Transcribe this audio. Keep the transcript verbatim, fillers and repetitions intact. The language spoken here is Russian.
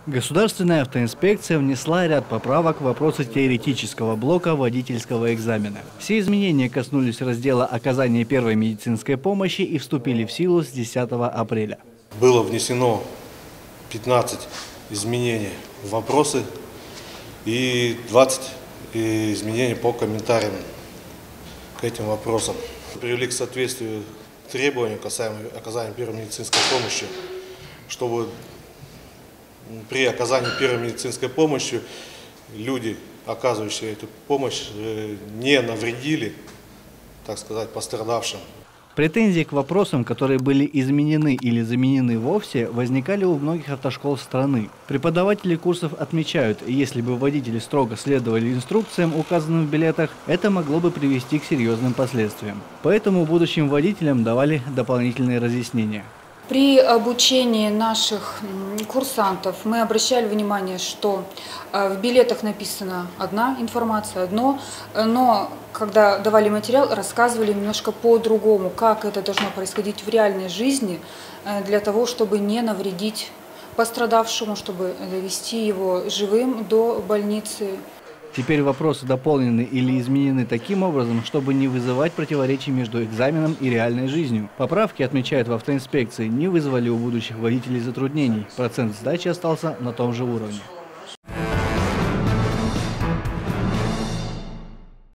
Государственная автоинспекция внесла ряд поправок в вопросы теоретического блока водительского экзамена. Все изменения коснулись раздела оказания первой медицинской помощи и вступили в силу с десятого апреля. Было внесено пятнадцать изменений в вопросы и двадцать изменений по комментариям к этим вопросам. Привели к соответствию требованию касаемо оказания первой медицинской помощи, чтобы при оказании первой медицинской помощи люди, оказывающие эту помощь, не навредили, так сказать, пострадавшим. Претензии к вопросам, которые были изменены или заменены вовсе, возникали у многих автошкол страны. Преподаватели курсов отмечают, если бы водители строго следовали инструкциям, указанным в билетах, это могло бы привести к серьезным последствиям. Поэтому будущим водителям давали дополнительные разъяснения. При обучении наших курсантов мы обращали внимание, что в билетах написана одна информация, одно, но когда давали материал, рассказывали немножко по-другому, как это должно происходить в реальной жизни, для того, чтобы не навредить пострадавшему, чтобы довести его живым до больницы. Теперь вопросы дополнены или изменены таким образом, чтобы не вызывать противоречий между экзаменом и реальной жизнью. Поправки, отмечают в автоинспекции, не вызвали у будущих водителей затруднений. Процент сдачи остался на том же уровне.